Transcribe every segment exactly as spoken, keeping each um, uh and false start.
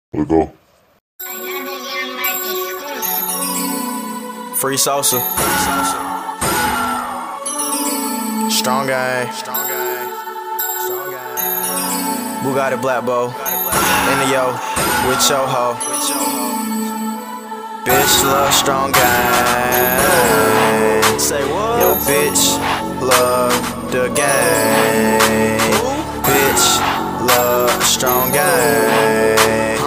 Let's go. Free Sosa. Strong gang. Bugatti Black Bow. In the yo, with your hoe. Bitch love strong gang. Say what? Yo, bitch love the gang. Bitch love strong gang.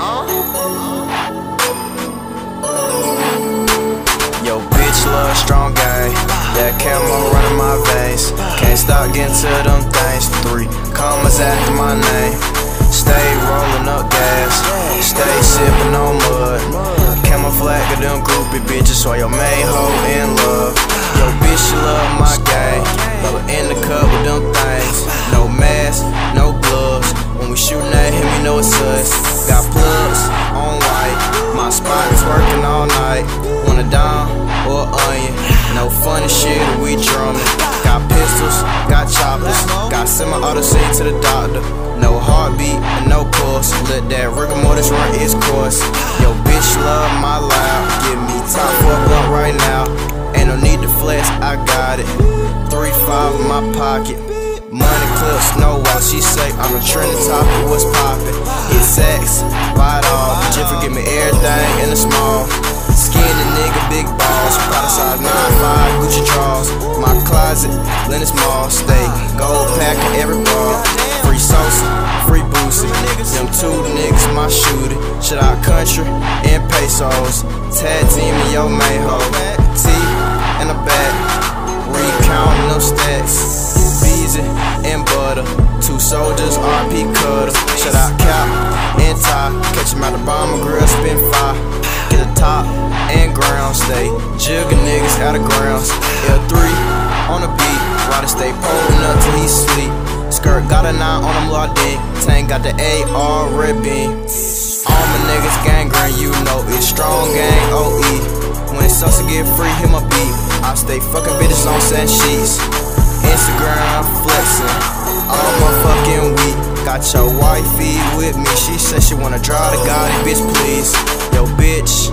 Yo, bitch love strong gang. That camo running my veins. Can't stop getting to them things. Three commas after my name. Stay rolling up gas. Stay sipping on mud. Camouflage of them groupie bitches. So your main hoe in love. Yo, bitch, you love my gang. Love her in the cup with them things. No mask, no gloves. When we shootin' at him, you know it's us. Got plugs on white. My spot is working all night. Want a dime or onion? No funny shit, we drumming. Got pistols, got choppers. Got semi-auto sent to the doctor. No heartbeat and no pulse. Let that rigor mortis run its course. Yo, bitch love my loud. Give me top fuck up right now. Ain't no need to flex, I got it. Three five in my pocket. Money clips, no while she say I'm a trending topic. What's poppin'? It's sex, buy it all. Jiffy give me everything in the small. Skinny nigga, big balls. Prada size nine five, Gucci draws. My closet, Lennox Mall. Stay gold packin' every ball. Free Sosa, free Boosie. Them two niggas, my shooter. Shit out country and pesos. Tag team in your main hoe. T in the back, recounting them stacks. Beezy and butter. Two soldiers, R P cutter. Shut out Cap and Ty. Catch him out the bomber grill, spin fire. Get the top and ground. Stay jigging niggas out of grounds. L three on the beat. While they stay pulling up till he sleep. Skirt got a nine on him locked in. Tank got the A R red beam. All my niggas gangrene, you know it's strong gang O E. When Sosa get free, hit my beat. I stay fucking bitches on set sheets. Instagram flexing, all motherfucking week. Got your wifey with me, she said she wanna drive the Gotti, bitch please. Yo bitch,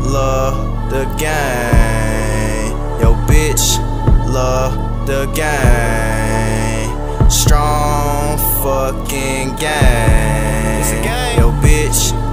love the gang. Yo bitch, love the gang. Strong fucking gang. Yo bitch,